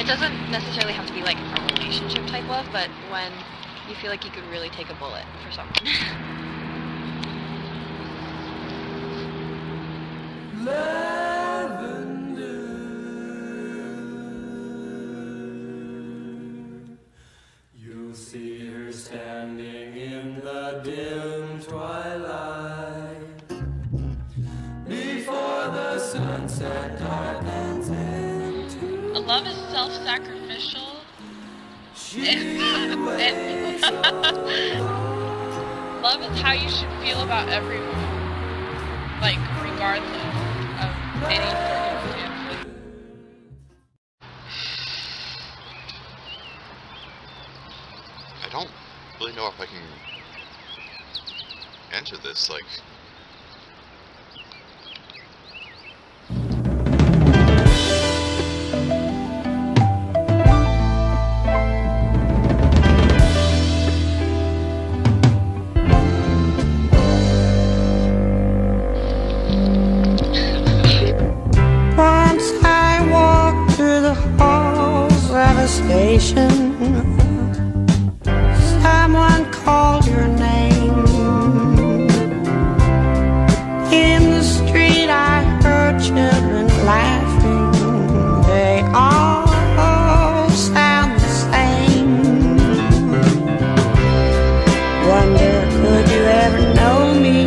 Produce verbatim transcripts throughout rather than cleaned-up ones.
It doesn't necessarily have to be like a relationship type love, but when you feel like you could really take a bullet for someone. You'll see her standing in the dim twilight before the sunset darkens into. A love is self-sacrificial. Love is how you should feel about everyone, like regardless of any circumstance. I don't really know if I can answer this, like... Once I walked through the halls of a station. Someone called your name. In the street I heard children laughing. They all sound the same. Wonder, could you ever know me?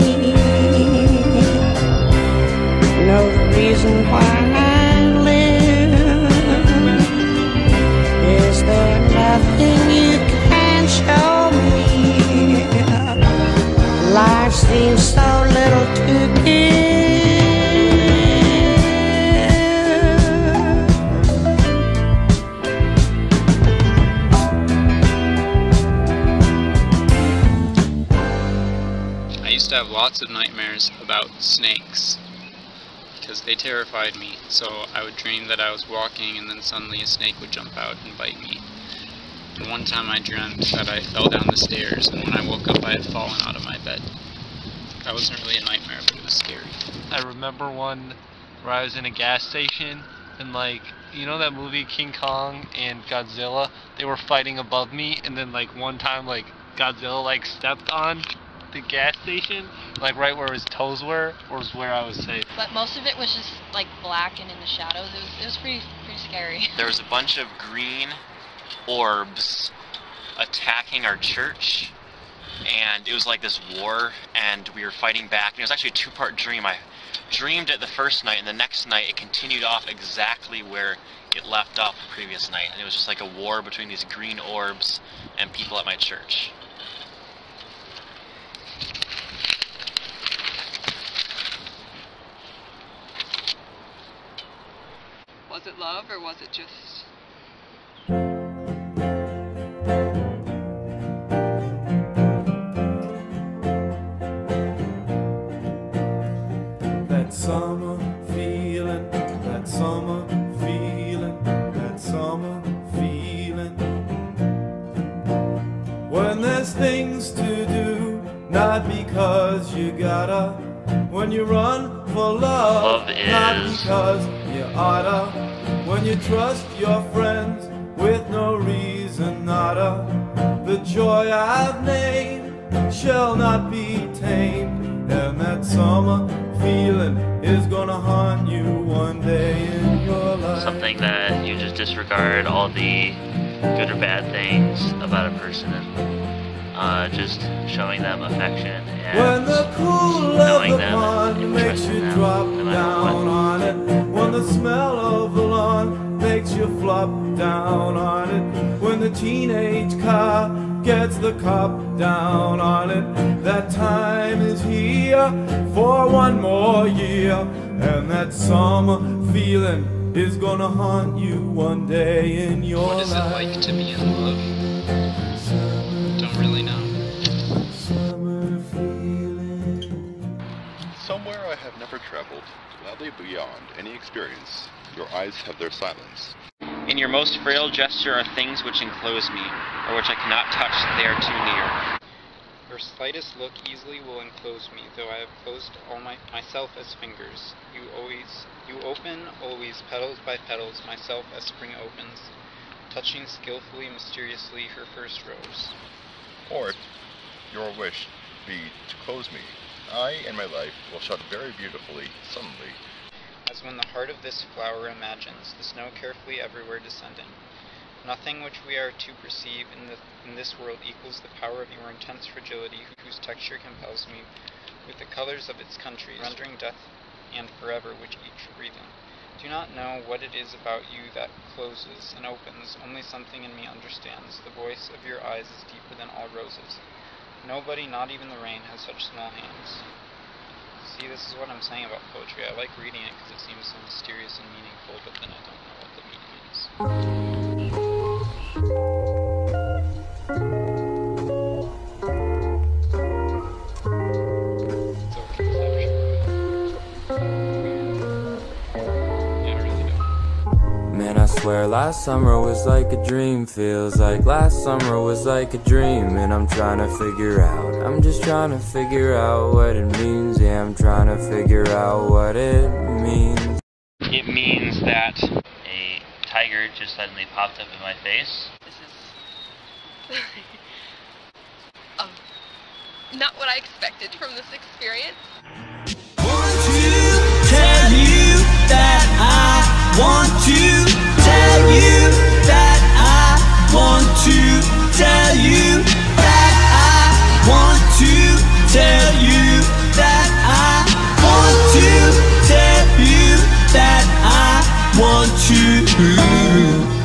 Know the reason why I live? Is there nothing you can show me? Life seems so little to give. I used to have lots of nightmares about snakes because they terrified me. So I would dream that I was walking and then suddenly a snake would jump out and bite me. And one time I dreamt that I fell down the stairs, and when I woke up I had fallen out of my bed. That wasn't really a nightmare, but it was scary. I remember one where I was in a gas station, and like, you know that movie King Kong and Godzilla? They were fighting above me, and then like one time like Godzilla like stepped on the gas station, like right where his toes were, was where I was safe. But most of it was just like black and in the shadows. It was, it was pretty, pretty scary. There was a bunch of green orbs attacking our church, and it was like this war, and we were fighting back, and it was actually a two-part dream. I dreamed it the first night, and the next night it continued off exactly where it left off the previous night, and it was just like a war between these green orbs and people at my church. Was it love, or was it just... That summer feeling, that summer feeling, that summer feeling. When there's things to do, not because you gotta. When you run for love, Love is... not because you oughta. When you trust your friends with no reason, nada. The joy I've named shall not be tamed, and that summer feeling is gonna haunt you one day in your life. Something that you just disregard all the good or bad things about a person, and uh, just showing them affection and when the cool of knowing the them pond and makes trusting you them, drop no matter down what. on it, when the smell of the lawn makes you flop down on it, when the teenage car gets the cop down on it, that time is here for one more year, and that summer feeling is gonna haunt you one day in your life. What is it like to be in love? Don't really know. Somewhere I have never traveled, gladly beyond any experience, your eyes have their silence. In your most frail gesture are things which enclose me, or which I cannot touch, they are too near. Her slightest look easily will enclose me, though I have closed all my myself as fingers. You always, you open, always, petals by petals, myself as spring opens, touching skillfully, mysteriously her first rose. Or, your wish be to close me, I and my life will shut very beautifully, suddenly. As when the heart of this flower imagines, the snow carefully everywhere descending. Nothing which we are to perceive in, the, in this world equals the power of your intense fragility, whose texture compels me with the colors of its countries, rendering death and forever which each breathing. Do not know what it is about you that closes and opens, only something in me understands. The voice of your eyes is deeper than all roses. Nobody, not even the rain, has such small hands. See, this is what I'm saying about poetry. I like reading it because it seems so mysterious and meaningful, but then I don't know what the meaning is. Man, I swear last summer was like a dream. Feels like last summer was like a dream. And I'm trying to figure out, I'm just trying to figure out what it means. Yeah, I'm trying to figure out what it means. It means that a tiger just suddenly popped up in my face. This is um, not what I expected from this experience. Want to tell you that I want to tell you that I want to tell you that I want to tell you that I want to tell you that I want to.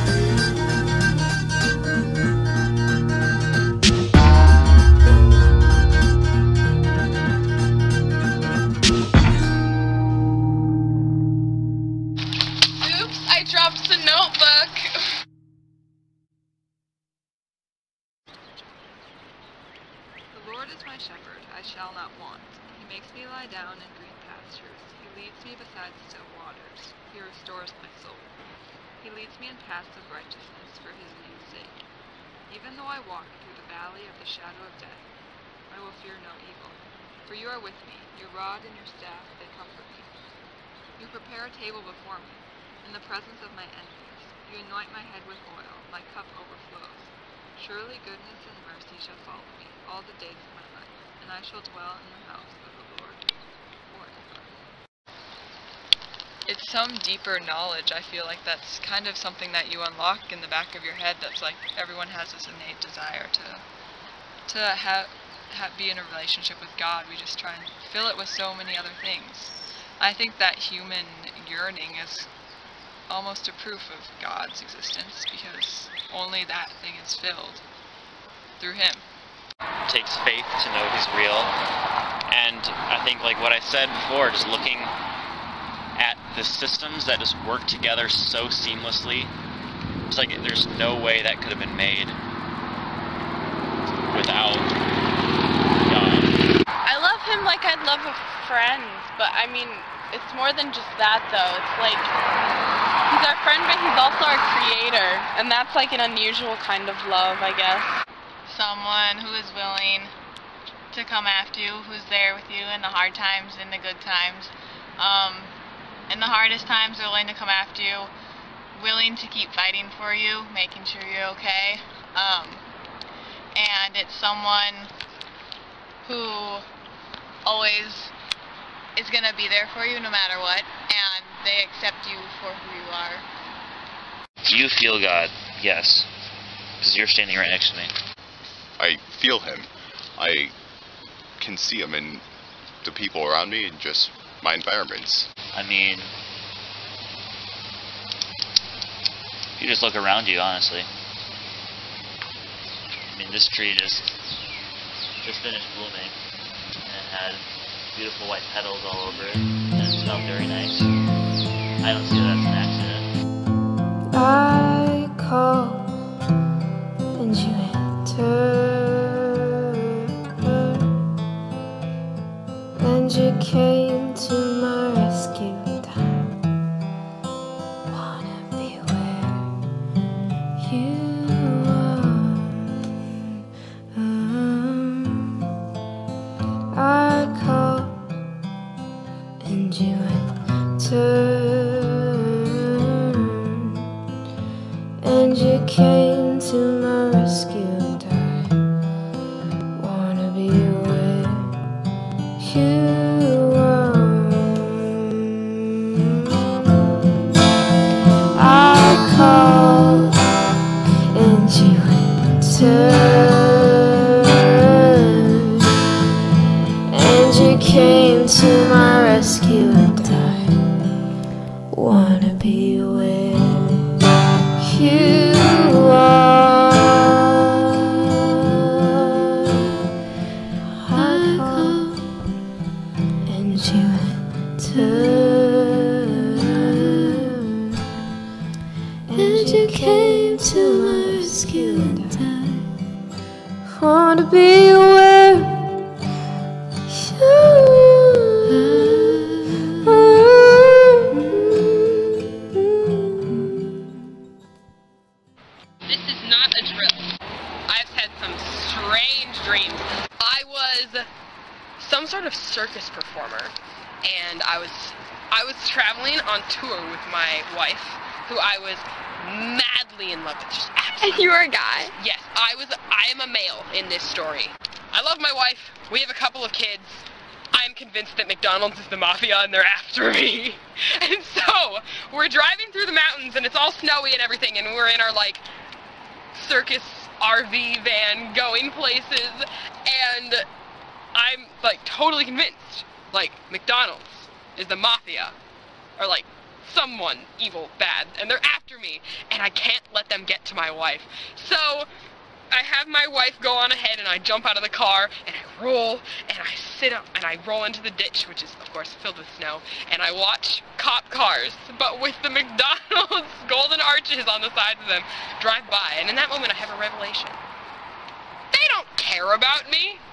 I dropped the notebook. The Lord is my shepherd, I shall not want. He makes me lie down in green pastures. He leads me beside still waters. He restores my soul. He leads me in paths of righteousness for his name's sake. Even though I walk through the valley of the shadow of death, I will fear no evil. For you are with me, your rod and your staff, they comfort me. You prepare a table before me in the presence of my enemies. You anoint my head with oil, my cup overflows. Surely goodness and mercy shall follow me all the days of my life, and I shall dwell in the house of the Lord forever. It's some deeper knowledge. I feel like that's kind of something that you unlock in the back of your head. That's like everyone has this innate desire to to have, have be in a relationship with God. We just try and fill it with so many other things. I think that human yearning is almost a proof of God's existence, because only that thing is filled through him. It takes faith to know he's real, and I think like what I said before, just looking at the systems that just work together so seamlessly, it's like there's no way that could have been made without God. I love him like I'd love a friend, but I mean, it's more than just that though. It's like, he's our friend, but he's also our creator, and that's like an unusual kind of love, I guess. Someone who is willing to come after you, who's there with you in the hard times, in the good times. Um, in the hardest times, they're willing to come after you, willing to keep fighting for you, making sure you're okay. Um, and it's someone who always is going to be there for you no matter what, and they accept you for who you are. Do you feel God? Yes. Because you're standing right next to me. I feel him. I can see him in the people around me and just my environments. I mean, you just look around you, honestly. I mean, this tree just just finished blooming, and it had beautiful white petals all over it, and it smelled very nice. I don't see that as an accident. I call and you enter, and you came to my rescue time. Wanna be where you are. um, and you came to my rescue, and I wanna be where you are. I called and you answered, and you came to my rescue, and I wanna be where you are. I called and you answered, and you came to my rescue, and I wanna be where you are. This is not a drill. I've had some strange dreams. I was some sort of circus performer, and I was I was traveling on tour with my wife, who I was madly in love with. Just absolutely. And you were a guy? Yes, I was. I am a male in this story. I love my wife. We have a couple of kids. I'm convinced that McDonald's is the mafia and they're after me. And so, we're driving through the mountains and it's all snowy and everything, and we're in our, like, circus R V van going places, and I'm, like, totally convinced, like, McDonald's is the mafia, or, like, someone evil, bad, and they're after me, and I can't let them get to my wife. So, I have my wife go on ahead, and I jump out of the car, and I roll, and I sit up, and I roll into the ditch, which is, of course, filled with snow, and I watch cop cars, but with the McDonald's golden arches on the sides of them, drive by, and in that moment I have a revelation. They don't care about me!